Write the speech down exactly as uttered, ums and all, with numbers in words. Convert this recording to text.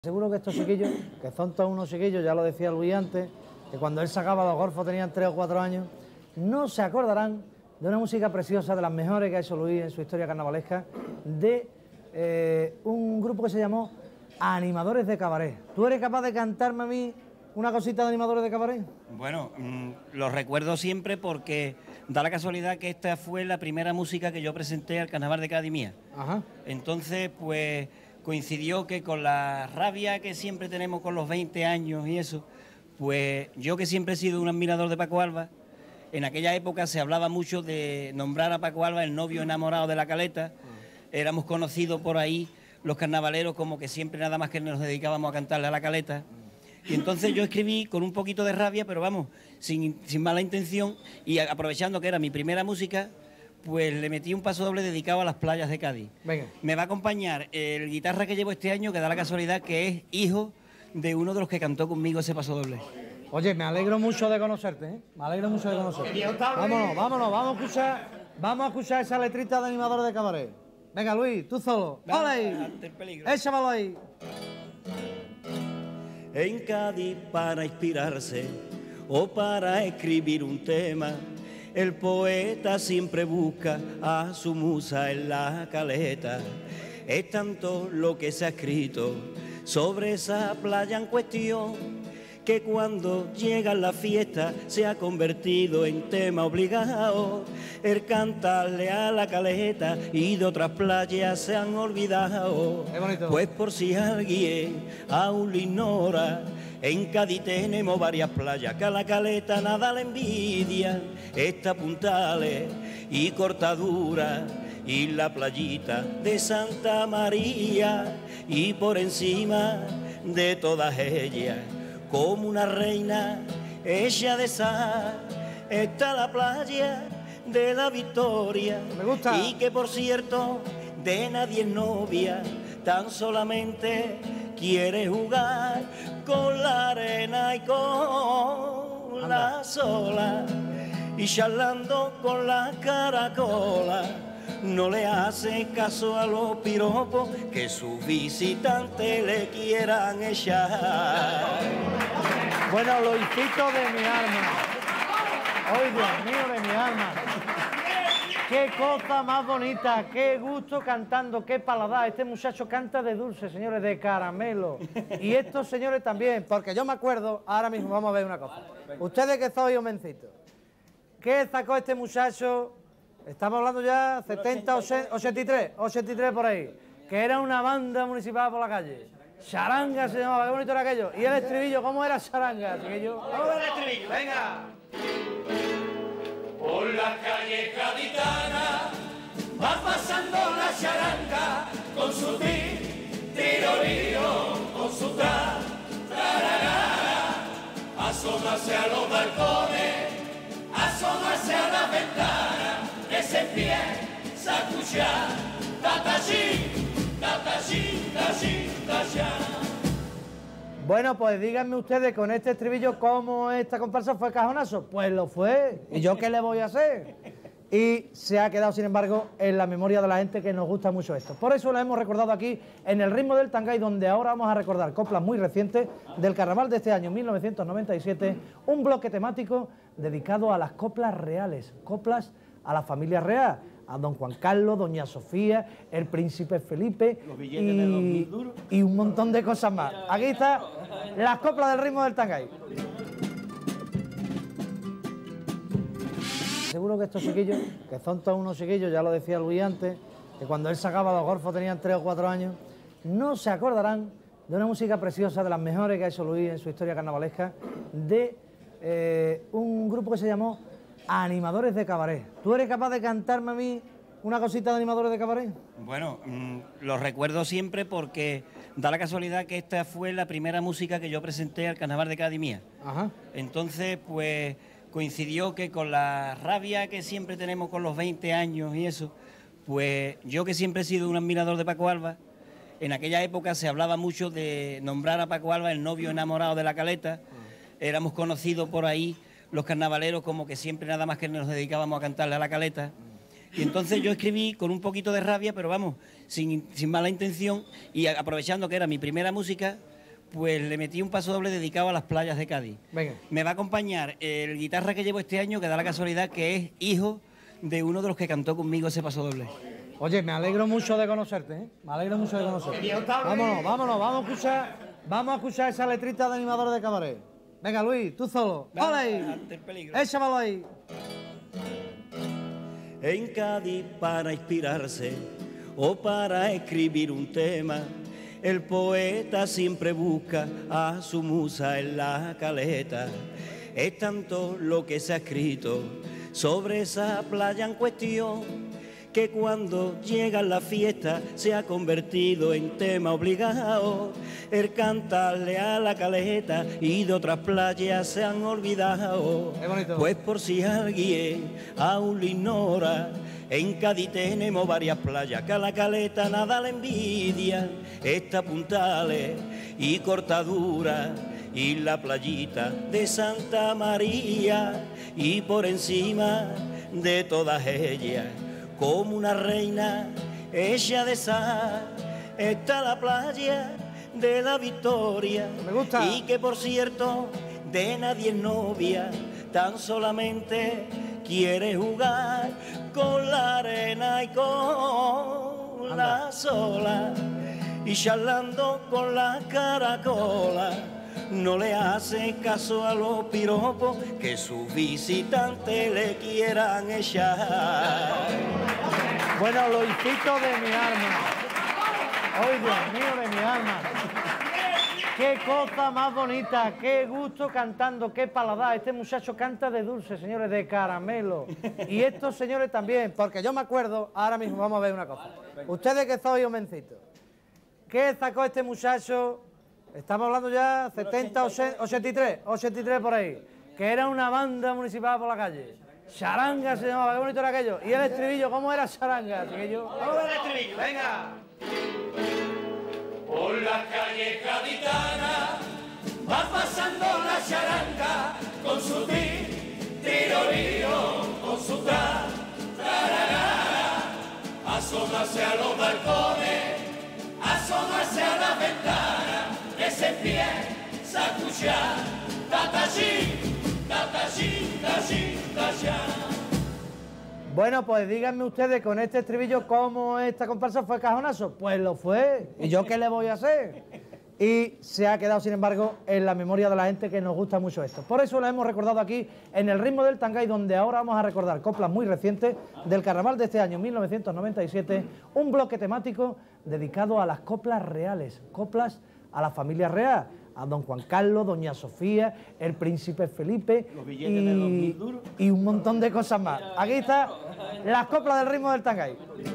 Seguro que estos chiquillos, que son todos unos chiquillos, ya lo decía Luis antes, que cuando él sacaba los golfos tenían tres o cuatro años, no se acordarán de una música preciosa, de las mejores que ha hecho Luis en su historia carnavalesca, de eh, un grupo que se llamó Animadores de Cabaret. ¿Tú eres capaz de cantarme a mí una cosita de Animadores de Cabaret? Bueno, mmm, lo recuerdo siempre porque da la casualidad que esta fue la primera música que yo presenté al Carnaval de Cádiz mía. Ajá. Entonces, pues coincidió que con la rabia que siempre tenemos con los veinte años y eso, pues yo que siempre he sido un admirador de Paco Alba, en aquella época se hablaba mucho de nombrar a Paco Alba el novio enamorado de la Caleta. Éramos conocidos por ahí los carnavaleros como que siempre nada más que nos dedicábamos a cantarle a la Caleta. Y entonces yo escribí con un poquito de rabia, pero vamos, sin, sin mala intención, y aprovechando que era mi primera música, pues le metí un paso doble dedicado a las playas de Cádiz. Venga. Me va a acompañar el guitarra que llevo este año, que da la casualidad que es hijo de uno de los que cantó conmigo ese paso doble. Oye, me alegro mucho de conocerte, ¿eh? Me alegro mucho de conocerte. Vámonos, vámonos, vamos a escuchar, vamos a escuchar esa letrita de Animadores de Cabaret. Venga, Luis, tú solo. ¡Hola ahí! ¡Échamelo ahí! En Cádiz, para inspirarse o para escribir un tema, el poeta siempre busca a su musa en la Caleta. Es tanto lo que se ha escrito sobre esa playa en cuestión que cuando llega la fiesta se ha convertido en tema obligado. El cantarle a la Caleta y de otras playas se han olvidado. Pues por si alguien aún lo ignora, en Cádiz tenemos varias playas que a la Caleta nada le envidia. Esta Puntales y Cortadura y la playita de Santa María, y por encima de todas ellas, como una reina hecha de sal, está la playa de la Victoria. Me gusta. Y que por cierto de nadie es novia, tan solamente quiere jugar con la arena y con Anda. la sola, y charlando con la caracola. No le hace caso a los piropos que sus visitantes le quieran echar. Bueno, Luisito de mi alma. ¡Ay, Dios mío de mi alma! ¡Qué cosa más bonita! ¡Qué gusto cantando! ¡Qué paladar! Este muchacho canta de dulce, señores, de caramelo. Y estos señores también, porque yo me acuerdo, ahora mismo vamos a ver una cosa. Ustedes que sois jovencitos, ¿qué sacó este muchacho? Estamos hablando ya setenta, ochenta y tres, ochenta y tres por ahí, que era una banda municipal por la calle. Charanga se llamaba, qué bonito era aquello. Y el estribillo, ¿cómo era Charanga? Aquello. Vamos a ver el estribillo, venga. Por las calles gaditanas va pasando la charanga con su ti, tirorío, con su tra, tararara. Asómase a los balcones, asómase a la ventana, que se empieza a escuchar tatachín, tatachín, tachín, tachán. Bueno, pues díganme ustedes con este estribillo cómo esta comparsa fue cajonazo. Pues lo fue. ¿Y yo qué le voy a hacer? Y se ha quedado, sin embargo, en la memoria de la gente que nos gusta mucho esto. Por eso lo hemos recordado aquí en el ritmo del Tangay, donde ahora vamos a recordar coplas muy recientes del carnaval de este año, mil novecientos noventa y siete, un bloque temático dedicado a las coplas reales, coplas a la familia real, a don Juan Carlos, doña Sofía, el príncipe Felipe y, y un montón de cosas más. Aquí está las coplas del ritmo del Tangay. Seguro que estos chiquillos, que son todos unos chiquillos, ya lo decía Luis antes, que cuando él sacaba los golfos tenían tres o cuatro años, no se acordarán de una música preciosa, de las mejores que ha hecho Luis en su historia carnavalesca, de eh, un grupo que se llamó Animadores de Cabaret. ¿Tú eres capaz de cantarme a mí una cosita de Animadores de Cabaret? Bueno, mmm, lo recuerdo siempre porque da la casualidad que esta fue la primera música que yo presenté al Carnaval de Cádiz mía. Ajá. Entonces, pues coincidió que con la rabia que siempre tenemos con los veinte años y eso, pues yo que siempre he sido un admirador de Paco Alba, en aquella época se hablaba mucho de nombrar a Paco Alba el novio enamorado de la Caleta. Éramos conocidos por ahí los carnavaleros como que siempre nada más que nos dedicábamos a cantarle a la Caleta. Y entonces yo escribí con un poquito de rabia, pero vamos, sin, sin mala intención, y aprovechando que era mi primera música, pues le metí un paso doble dedicado a las playas de Cádiz. Venga. Me va a acompañar el guitarra que llevo este año, que da la casualidad que es hijo de uno de los que cantó conmigo ese paso doble. Oye, me alegro mucho de conocerte, ¿eh? Me alegro mucho de conocerte. Vámonos, vámonos, vamos a escuchar, vamos a escuchar esa letrita de animadores de cabaret. Venga, Luis, tú solo. ¡Hola ahí! Ante el peligro. Échamelo ahí. En Cádiz para inspirarse o para escribir un tema, el poeta siempre busca a su musa en la caleta. Es tanto lo que se ha escrito sobre esa playa en cuestión, que cuando llega la fiesta se ha convertido en tema obligado. El cantarle a la caleta y de otras playas se han olvidado. Qué bonito. Pues por si alguien aún lo ignora, en Cádiz tenemos varias playas que a la caleta nada le envidia. Esta Puntales y Cortadura y la playita de Santa María, y por encima de todas ellas, como una reina hecha de sal, está la playa de la Victoria. Me gusta. Y que por cierto de nadie es novia, tan solamente quiere jugar con la arena y con Anda. la sola, y charlando con la caracola. No le hace caso a los piropos que sus visitantes le quieran echar. Bueno, Luisito de mi alma. ¡Ay, Dios mío de mi alma! ¡Qué cosa más bonita! ¡Qué gusto cantando! ¡Qué paladar! Este muchacho canta de dulce, señores, de caramelo. Y estos señores también, porque yo me acuerdo, ahora mismo vamos a ver una cosa. Ustedes que sois jovencitos, ¿qué sacó este muchacho? Estamos hablando ya setenta, ochenta y tres, ochenta y tres por ahí, que era una banda municipal por la calle. Charanga se llamaba, qué bonito era aquello. Y el estribillo, ¿cómo era Charanga? Aquello. Vamos a ver el estribillo, venga. Por la calle gaditana va pasando la charanga con su ti, tirorío, con su tra, trararara. Asómase a los balcones, asómase a la ventana, que se empieza a escuchar tatachín, tatachín, tachín, tachán. Bueno, pues díganme ustedes con este estribillo cómo esta comparsa fue cajonazo. Pues lo fue. ¿Y yo qué le voy a hacer? Y se ha quedado, sin embargo, en la memoria de la gente que nos gusta mucho esto. Por eso lo hemos recordado aquí en el ritmo del Tangay, donde ahora vamos a recordar coplas muy recientes del carnaval de este año, mil novecientos noventa y siete, un bloque temático dedicado a las coplas reales, coplas a la familia real, a don Juan Carlos, doña Sofía, el príncipe Felipe billetes y, de dos mil duros. y un montón de cosas más. Aquí está las coplas del ritmo del Tangay.